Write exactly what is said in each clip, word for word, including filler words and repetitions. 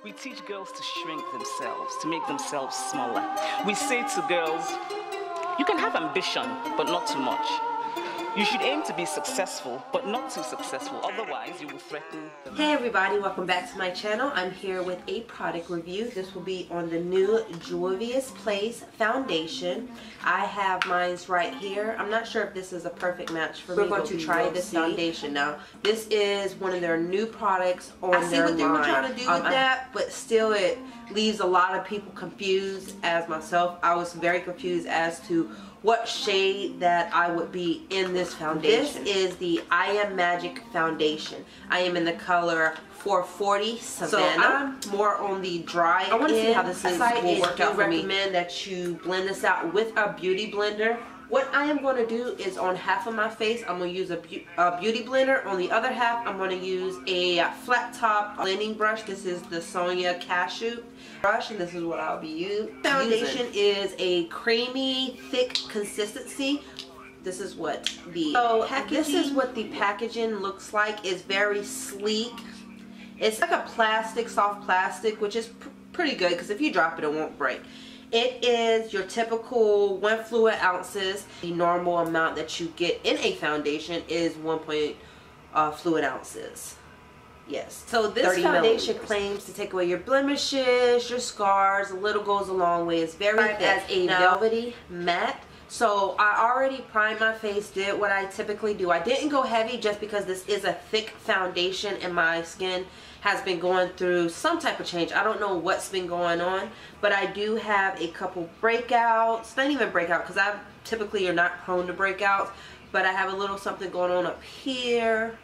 We teach girls to shrink themselves, to make themselves smaller. We say to girls, you can have ambition, but not too much. You should aim to be successful, but not too successful, otherwise you will threaten them. Hey everybody, welcome back to my channel. I'm here with a product review. This will be on the new Juvias Place foundation. I have mine right here. I'm not sure if this is a perfect match for me. We're going to try this foundation now. This is one of their new products on their line. I see what they were trying to do with that, but still it leaves a lot of people confused, as myself. I was very confused as to what shade that I would be in this foundation. This is the I Am Magic foundation. I am in the color four forty Savanna. So I'm more on the dry I want to see how this is will work out for me. I recommend that you blend this out with a beauty blender. What I am going to do is on half of my face, I'm going to use a, be a beauty blender. On the other half, I'm going to use a flat top blending brush. This is the Sonia Cashew brush, and this is what I'll be using. Foundation is a creamy, thick consistency. This is what the so this is what the packaging looks like. It's very sleek. It's like a plastic, soft plastic, which is pr pretty good because if you drop it, it won't break. It is your typical one fluid ounces. The normal amount that you get in a foundation is one point uh, fluid ounces. Yes. So this foundation claims to take away your blemishes, your scars. A little goes a long way. It's very thick. As a velvety matte. So I already primed my face, did what I typically do. I didn't go heavy just because this is a thick foundation and my skin has been going through some type of change. I don't know what's been going on, but I do have a couple breakouts. Not even breakout because I typically are not prone to breakouts, but I have a little something going on up here,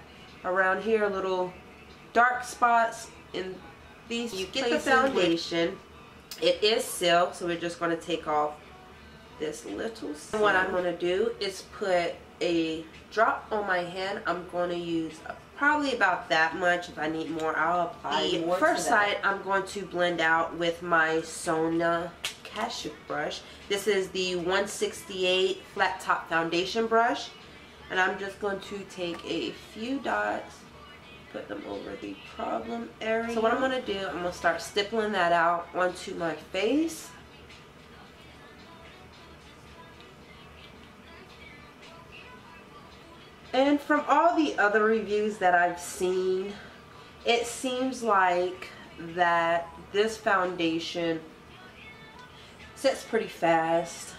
around here, little dark spots in these. You get the foundation. It is silk, so we're just going to take off this little silk. What I'm going to do is put a drop on my hand. I'm going to use a probably about that much. If I need more, I'll apply more. The first side I'm going to blend out with my Sonia Cashew brush. This is the one sixty-eight flat top foundation brush, and I'm just going to take a few dots, put them over the problem area. So what I'm going to do, I'm going to start stippling that out onto my face. And from all the other reviews that I've seen, it seems like that this foundation sets pretty fast.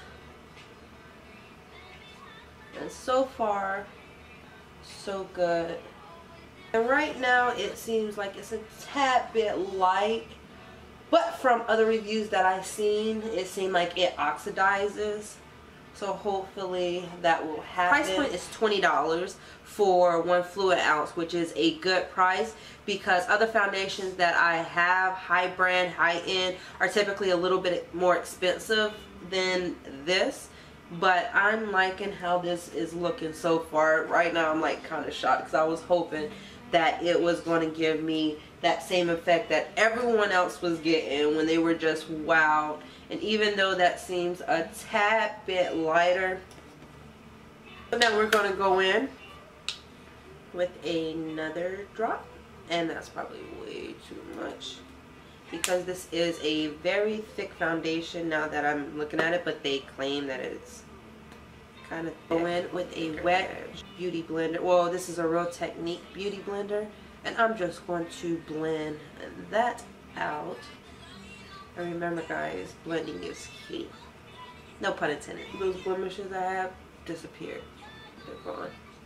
And so far, so good. And right now, it seems like it's a tad bit light. But from other reviews that I've seen, it seemed like it oxidizes. So hopefully that will happen. Price point is twenty dollars for one fluid ounce, which is a good price because other foundations that I have, high brand, high end, are typically a little bit more expensive than this. But I'm liking how this is looking so far. Right now I'm like kind of shocked because I was hoping that it was going to give me that same effect that everyone else was getting when they were just wowed. And even though that seems a tad bit lighter, but now we're going to go in with another drop, and that's probably way too much because this is a very thick foundation now that I'm looking at it, but they claim that it's kind of thick. Go in with a wet beauty blender. Well, this is a Real Technique beauty blender, and I'm just going to blend that out. And remember guys, blending is key. No pun intended. Those blemishes I have disappeared. They're gone.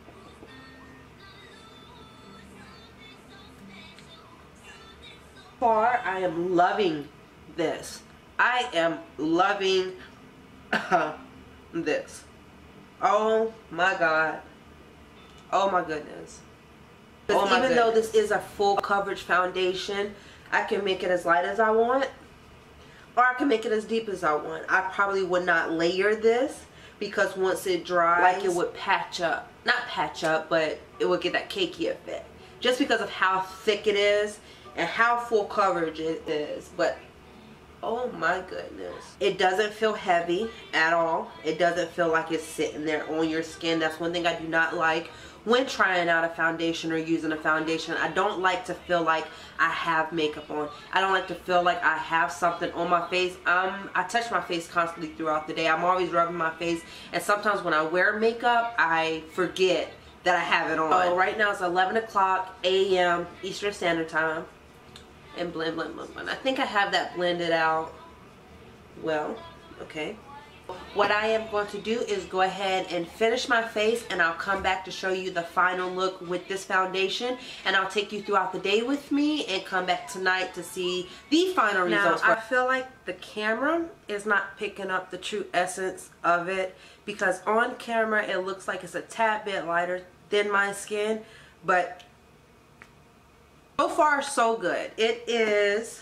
Far, I am loving this. I am loving uh, this. Oh my god. Oh my goodness. Oh my even goodness. Though this is a full coverage foundation, I can make it as light as I want. Or I can make it as deep as I want. I probably would not layer this because once it dries, like it would patch up. Not patch up, but it would get that cakey effect. Just because of how thick it is and how full coverage it is. But oh my goodness. It doesn't feel heavy at all. It doesn't feel like it's sitting there on your skin. That's one thing I do not like when trying out a foundation or using a foundation. I don't like to feel like I have makeup on. I don't like to feel like I have something on my face. Um, I touch my face constantly throughout the day. I'm always rubbing my face, and sometimes when I wear makeup, I forget that I have it on. So right now it's eleven o'clock a m Eastern Standard Time. And blend, blend, blend, blend. I think I have that blended out well. Okay. What I am going to do is go ahead and finish my face, and I'll come back to show you the final look with this foundation, and I'll take you throughout the day with me and come back tonight to see the final results. Now, I feel like the camera is not picking up the true essence of it, because on camera it looks like it's a tad bit lighter than my skin, but so far so good. It is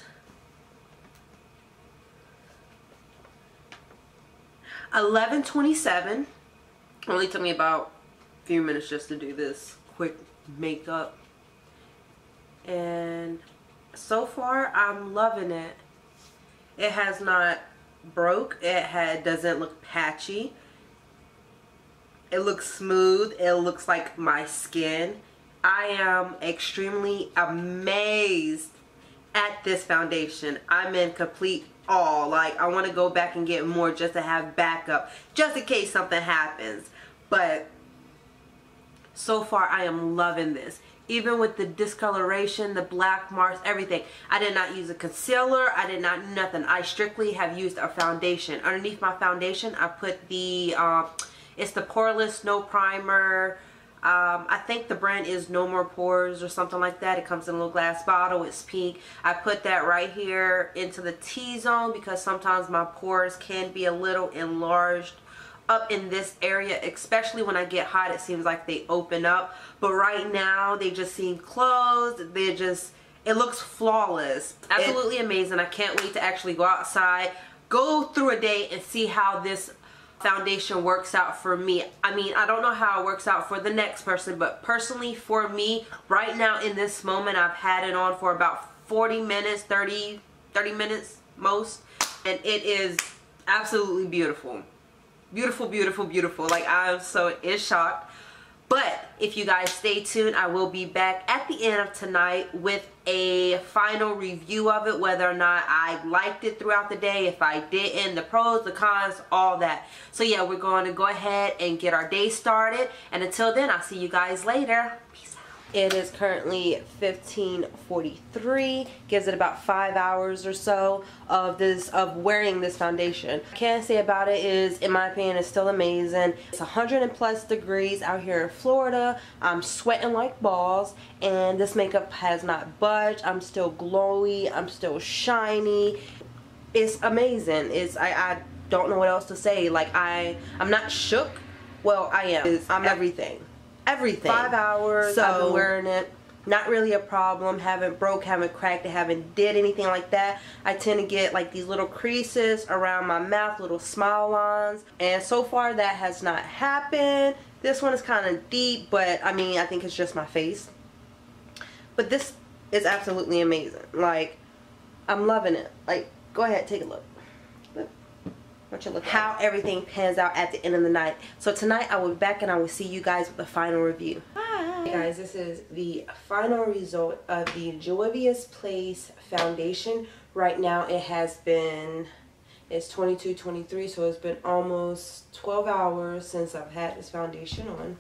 eleven twenty-seven. Only took me about a few minutes just to do this quick makeup, and so far I'm loving it. It has not broke. It had doesn't look patchy. It looks smooth. It looks like my skin. I am extremely amazed at this foundation. I'm in complete awe. Like, I want to go back and get more just to have backup, just in case something happens. But so far I am loving this. Even with the discoloration, the black marks, everything. I did not use a concealer. I did not nothing. I strictly have used a foundation. Underneath my foundation, I put the, uh, it's the Poreless No Primer. Um, I think the brand is No More Pores or something like that. It comes in a little glass bottle. It's pink. I put that right here into the T-zone because sometimes my pores can be a little enlarged up in this area, especially when I get hot. It seems like they open up, but right now they just seem closed. They just, it looks flawless. Absolutely it, amazing. I can't wait to actually go outside, go through a day and see how this foundation works out for me. I mean, I don't know how it works out for the next person, but personally for me, right now in this moment, I've had it on for about forty minutes, thirty, thirty minutes most, and it is absolutely beautiful. Beautiful, beautiful, beautiful. Like, I'm so in shock. But if you guys stay tuned, I will be back at the end of tonight with a final review of it, whether or not I liked it throughout the day, if I didn't, the pros, the cons, all that. So yeah, we're going to go ahead and get our day started. And until then, I'll see you guys later. Peace out. It is currently fifteen forty-three. Gives it about five hours or so of this of wearing this foundation. What I can say about it is, in my opinion, it's still amazing. It's one hundred plus degrees out here in Florida. I'm sweating like balls, and this makeup has not budged. I'm still glowy. I'm still shiny. It's amazing. It's I, I don't know what else to say. Like, I I'm not shook. Well, I am. It's, I'm everything. Everything. Five hours. So I've been wearing it. Not really a problem. Haven't broke, haven't cracked it, haven't did anything like that. I tend to get like these little creases around my mouth, little smile lines. And so far that has not happened. This one is kind of deep, but I mean, I think it's just my face. But this is absolutely amazing. Like, I'm loving it. Like, go ahead, take a look. Look. What you look how everything pans out at the end of the night. So tonight I will be back and I will see you guys with the final review. Bye. Hey guys, this is the final result of the Juvias Place foundation. Right now it has been, it's twenty-two twenty-three, so it's been almost twelve hours since I've had this foundation on.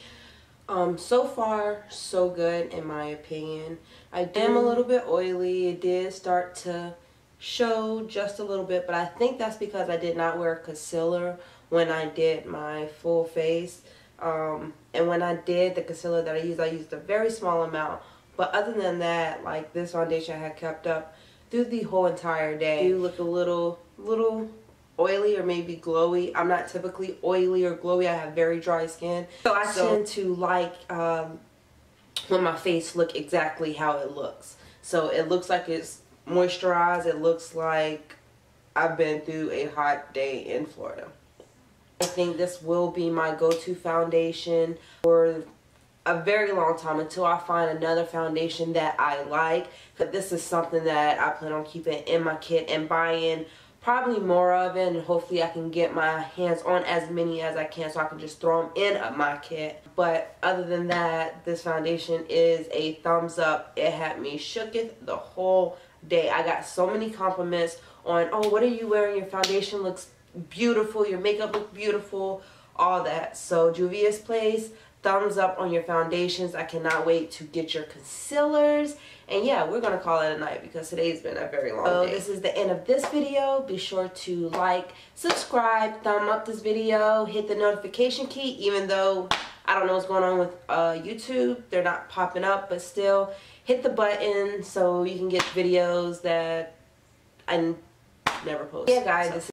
Um, so far so good in my opinion. I am a little bit oily. It did start to show just a little bit, but I think that's because I did not wear concealer when I did my full face. Um, and when I did the concealer that I used, I used a very small amount. But other than that, like, this foundation I had kept up through the whole entire day. You look a little, little oily or maybe glowy. I'm not typically oily or glowy. I have very dry skin. So I so, tend to like um, when my face look exactly how it looks. So it looks like it's moisturized. It looks like I've been through a hot day in Florida. I think this will be my go-to foundation for a very long time until I find another foundation that I like. But this is something that I plan on keeping in my kit and buying probably more of it, and hopefully I can get my hands on as many as I can so I can just throw them in my kit. But other than that, this foundation is a thumbs up. It had me shooketh the whole day. I got so many compliments on, oh, what are you wearing? Your foundation looks beautiful. Your makeup looks beautiful. All that. So Juvias Place, thumbs up on your foundations. I cannot wait to get your concealers. And yeah, we're going to call it a night because today's been a very long so day. So this is the end of this video. Be sure to like, subscribe, thumb up this video, hit the notification key, even though I don't know what's going on with uh, YouTube. They're not popping up, but still hit the button so you can get videos that I never post. Yeah guys, so. this